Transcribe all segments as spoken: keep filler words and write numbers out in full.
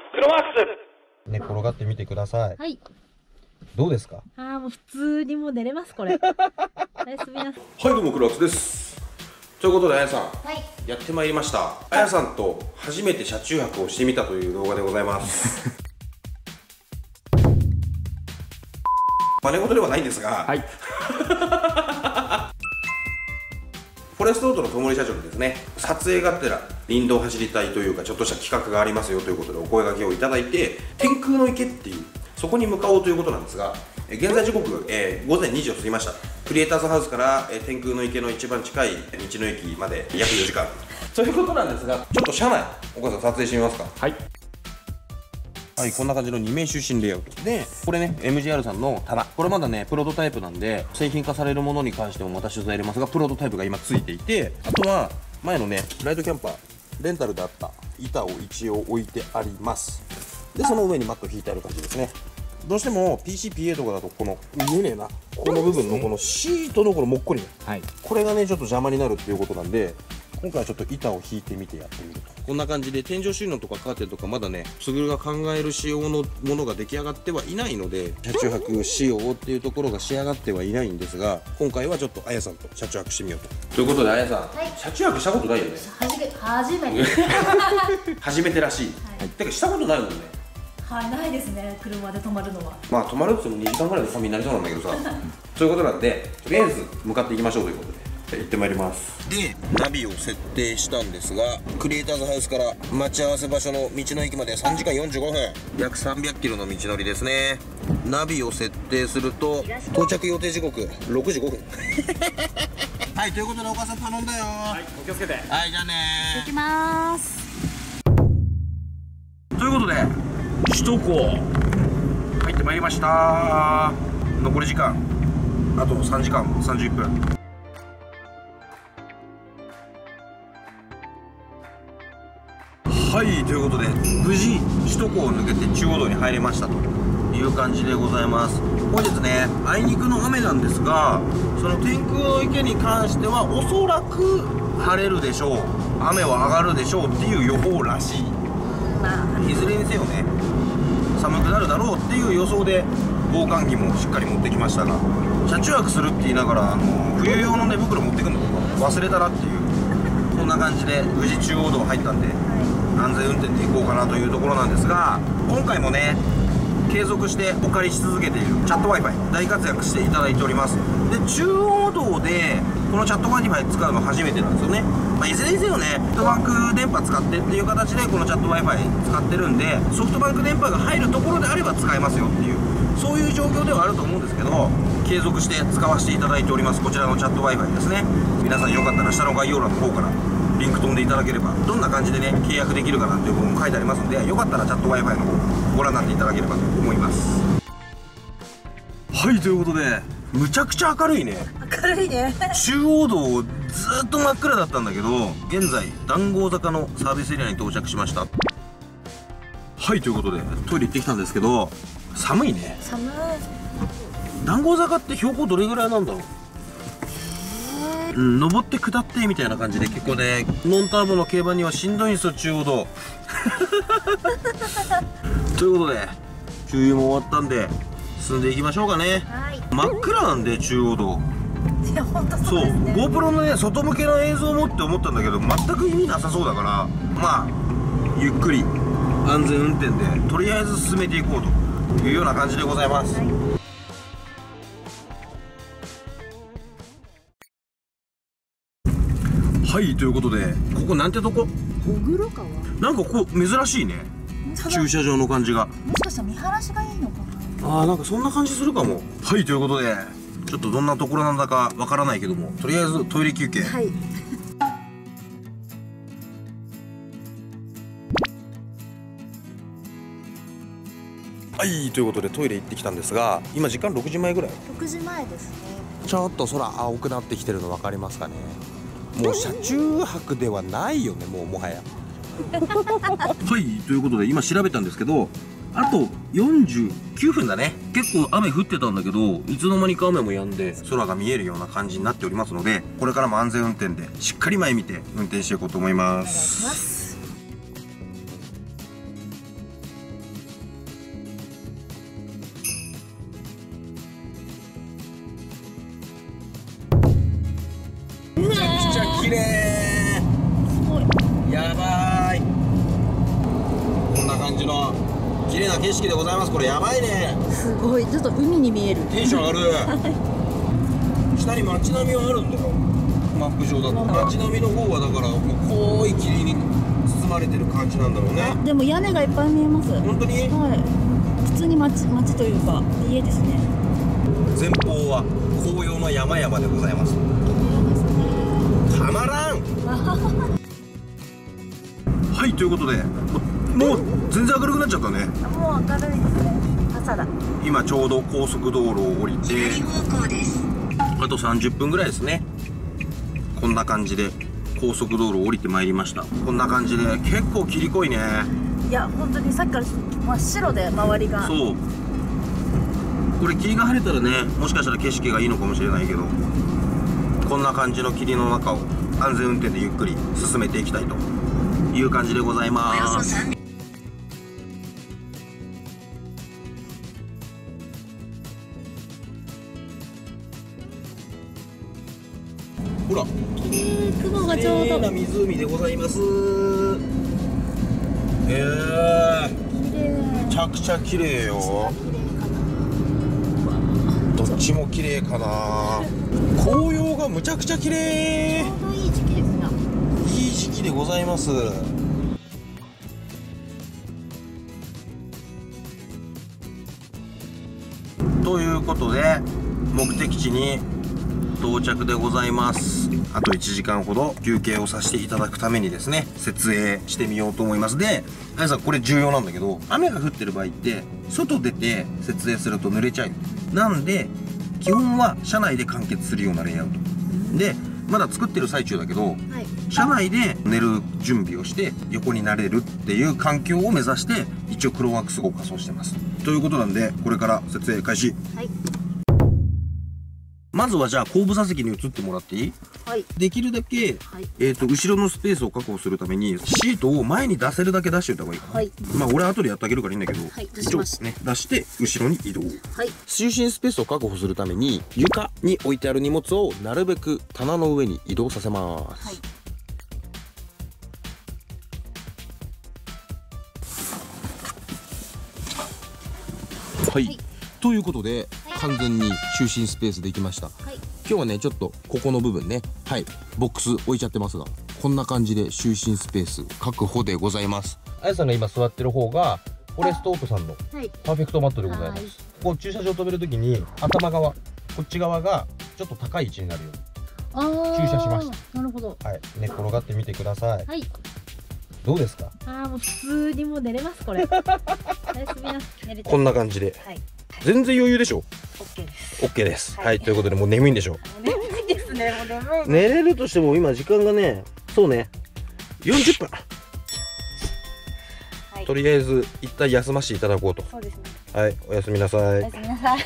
黒マークス。 寝転がってみてください。 はい。 どうですか？ ああ、もう普通にもう寝れますこれ。おやすみなさい。 はい、どうも黒マークスです。ということで、あやさん、 はい。 やってまいりました。あやさんと初めて車中泊をしてみたという動画でございます。真似事ではないんですが、はい、フォレストオートのともり社長にですね、撮影がてら林道を走りたいというか、ちょっとした企画がありますよということでお声掛けをいただいて、天空の池っていうそこに向かおうということなんですが、現在時刻、えー、ごぜんにじを過ぎました。クリエイターズハウスから、えー、天空の池の一番近い道の駅まで約よじかんということなんですが、ちょっと車内お母さん撮影してみますか。はい、はい、こんな感じのに名出身レイアウトで、これね エムジーアール さんの棚、これまだねプロトタイプなんで、製品化されるものに関してもまた取材入れますが、プロトタイプが今ついていて、あとは前のねライトキャンパーレンタルであった板を一応置いてあります。でその上にマット引いてある感じですね。どうしても ピーシーピーエー とかだとこの見えねえな、ここの部分のこのシートのこのもっこり、はい、これがねちょっと邪魔になるっていうことなんで、今回はちょっと板を引いてみてやってみると、こんな感じで天井収納とかカーテンとかまだねつぐるが考える仕様のものが出来上がってはいないので、車中泊仕様っていうところが仕上がってはいないんですが、今回はちょっとあやさんと車中泊してみようと。ということであやさん、はい、車中泊したことないよね。 初め初めて初めてらしい、はい、てかしたことないもんね。 はい、ないですね、車で泊まるのは。 まあ泊まるって言ってもにじかんぐらいで旅になりそうなんだけどさそういうことなんで、とりあえず向かっていきましょうということで行ってまいります。でナビを設定したんですが、クリエイターズハウスから待ち合わせ場所の道の駅までさんじかんよんじゅうごふん、約さんびゃくキロの道のりですね。ナビを設定すると到着予定時刻ろくじごふんはい、ということでお母さん頼んだよ。はい、お気をつけて。はい、じゃあねー。 行きまーす。 ということで首都高入ってまいりました。残り時間あとさんじかんさんじゅっぷん。はい、ということで無事首都高を抜けて中央道に入れましたという感じでございます。本日ねあいにくの雨なんですが、その天空の池に関してはおそらく晴れるでしょう、雨は上がるでしょうっていう予報らしい。いずれにせよね寒くなるだろうっていう予想で防寒着もしっかり持ってきましたが、車中泊するって言いながらあの冬用の寝袋持ってくるの忘れたなっていう、そんな感じで無事中央道入ったんで安全運転で行こうかなというところなんですが、今回もね継続してお借りし続けているチャット Wi-Fi 大活躍していただいております。で中央道でこのチャット Wi-Fi 使うの初めてなんですよね。まあ、いずれにせよねソフトバンク電波使ってっていう形でこのチャット Wi-Fi 使ってるんで、ソフトバンク電波が入るところであれば使えますよっていう、そういう状況ではあると思うんですけど、継続して使わせていただいておりますこちらのチャット Wi-Fi ですね。皆さんよかったら下の概要欄の方からリンク飛んでいただければ、どんな感じでね契約できるかなっていう部分も書いてありますので、よかったらチャット Wi-Fi の方ご覧になっていただければと思います。はい、ということでむちゃくちゃ明るいね。 明るいね。 中央道ずっと真っ暗だったんだけど、現在談合坂のサービスエリアに到着しました。はい、ということでトイレ行ってきたんですけど、寒いね。 寒い。 談合坂って標高どれぐらいなんだろう。うん、登って下ってみたいな感じで結構ねノンターボの競馬にはしんどいんですよ中央道ということで給油も終わったんで進んでいきましょうかね。はい、真っ暗なんで中央道。 いや本当そうですね。 そう GoPro のね外向けの映像を持って思ったんだけど全く意味なさそうだから、まあゆっくり安全運転でとりあえず進めていこうというような感じでございます。はい、はい、ということでここなんてとこ？ 小黒川。 なんかここ珍しいね。駐車場の感じが。 もしかしたら見晴らしがいいのかな。 あー、なんかそんな感じするかも。はい、ということでちょっとどんなところなんだかわからないけども、とりあえずトイレ休憩。 はい。 はい、ということでトイレ行ってきたんですが、今時間ろくじまえぐらい。 ろくじまえですね。 ちょっと空青くなってきてるの分かりますかね。もう車中泊ではないよね、もうもはやはい、ということで今調べたんですけど、あとよんじゅうきゅうふんだね。結構雨降ってたんだけど、いつの間にか雨も止んで空が見えるような感じになっておりますので、これからも安全運転でしっかり前見て運転していこうと思います。 の綺麗な景色でございます。これやばいね。 すごい、ちょっと海に見える。 テンション上がる。下に街並みはあるんだよ。マップ上だと街並みの方はだからもう濃い霧に包まれてる感じなんだろうね。 でも屋根がいっぱい見えます。 本当に？ はい。普通に街街というか家ですね。 前方は紅葉の山々でございます。たまらん。はい、ということでもう全然明るくなっちゃったね。 もう明るいですね。朝だ。 今ちょうど高速道路を降りてあとさんじゅっぷんぐらいですね。こんな感じで高速道路を降りてまいりました。こんな感じで結構霧濃いね。 いや本当にさっきから真っ白で周りが。 そう、これ霧が晴れたらね、もしかしたら景色がいいのかもしれないけど、こんな感じの霧の中を安全運転でゆっくり進めていきたいという感じでございます。ほら、 綺麗、雲がちょうど。 綺麗な湖でございます。へえ、 綺麗。 めちゃくちゃ綺麗よ。どっちも綺麗かな。紅葉がむちゃくちゃ綺麗。 ちょうどいい時期ですね。 いい時期でございます。ということで目的地に到着でございます。あといちじかんほど休憩をさせていただくためにですね、設営してみようと思います。で、あやさんこれ重要なんだけど、雨が降ってる場合って外出て設営すると濡れちゃう。なんで基本は車内で完結するようなレイアウトで、まだ作ってる最中だけど、 はい、 車内で寝る準備をして横になれるっていう環境を目指して一応黒ワークス号を仮装してます。ということなんでこれから設営開始。 はい、 まずはじゃあ後部座席に移ってもらっていい？ はい、 できるだけ、 はい、 えーと後ろのスペースを確保するためにシートを前に出せるだけ出しておいた方がいいかな。はい、まあ俺後でやってあげるからいいんだけど、 はい、出します。 一応ね出して後ろに移動。はい、 就寝スペースを確保するために床に置いてある荷物をなるべく棚の上に移動させます。はい、はいはい、ということで、はい、完全に就寝スペースできました。はい、今日はねちょっとここの部分ね、はい、ボックス置いちゃってますが、こんな感じで就寝スペース確保でございます。 あやさんが今座ってる方がフォレストオートさんのパーフェクトマットでございます。ここ駐車場止めるときに頭側、こっち側がちょっと高い位置になるように駐車しました。 なるほど。 はい、寝転がってみてください。はい。どうですか？ ああ、もう普通にもう寝れますこれ。おやすみな。寝れて。 こんな感じで。はい。全然余裕でしょ。オッケーです。オッケーです。はい、ということでもう眠いんでしょう。 眠いですね。もう眠い。 寝れるとしても今時間がね、そうね、よんじゅっぷん。はい、とりあえず一旦休ませていただこうと。 そうですね。 はい、おやすみなさい。 おやすみなさい。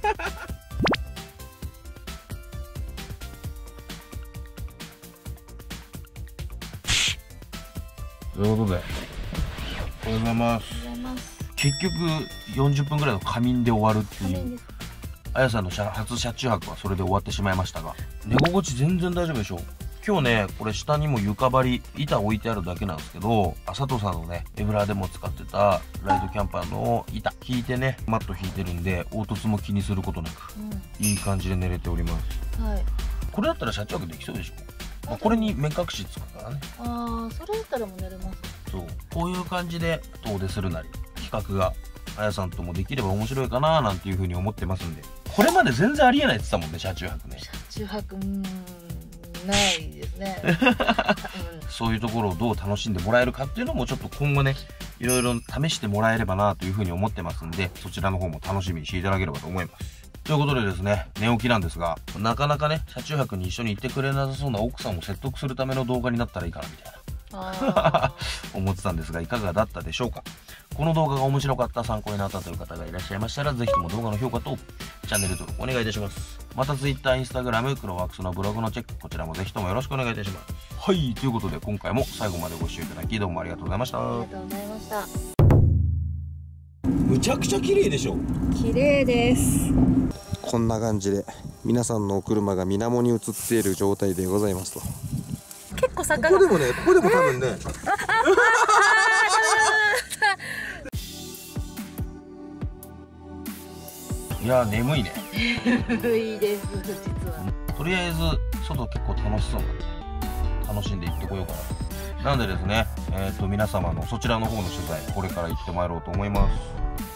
ということで、おはようございます。結局よんじゅっぷんぐらいの仮眠で終わるっていう、あやさんの初車中泊はそれで終わってしまいましたが、寝心地全然大丈夫でしょう。今日ね、これ下にも床張り板置いてあるだけなんですけど、佐藤さんのねエブラでも使ってたライドキャンパーの板引いてね、マット引いてるんで凹凸も気にすることなく、うん、いい感じで寝れております。はい、これだったら車中泊できそうでしょ。これに目隠しつくからね。 ああ、それだったらもう寝れます。 そう、こういう感じで遠出するなり企画があやさんともできれば面白いかななんていうふうに思ってますんで、これまで全然ありえないって言ってたもんね、車中泊ね。 車中泊、うーん、ないですね。 そういうところをどう楽しんでもらえるかっていうのもちょっと今後ね、いろいろ試してもらえればなというふうに思ってますんで、そちらの方も楽しみにしていただければと思います。ということでですね、寝起きなんですが、なかなかね、車中泊に一緒に行ってくれなさそうな奥さんを説得するための動画になったらいいかなみたいな思ってたんですが、いかがだったでしょうか。この動画が面白かった、参考になったという方がいらっしゃいましたら、ぜひとも動画の評価とチャンネル登録お願いいたします。また Twitter、Instagram、黒ワークスのブログのチェック、こちらもぜひともよろしくお願いいたします。はい、ということで今回も最後までご視聴いただきどうもありがとうございました。 ありがとうございました。 むちゃくちゃ綺麗でしょ。 綺麗です。 こんな感じで皆さんのお車が水面に映っている状態でございますと。 結構坂ここでもね、ここでも多分ねいやー眠いね。 いいです実は。 とりあえず外結構楽しそうなんで楽しんで行ってこようかな。なんでですね、えっと皆様のそちらの方の取材これから行ってまいろうと思います。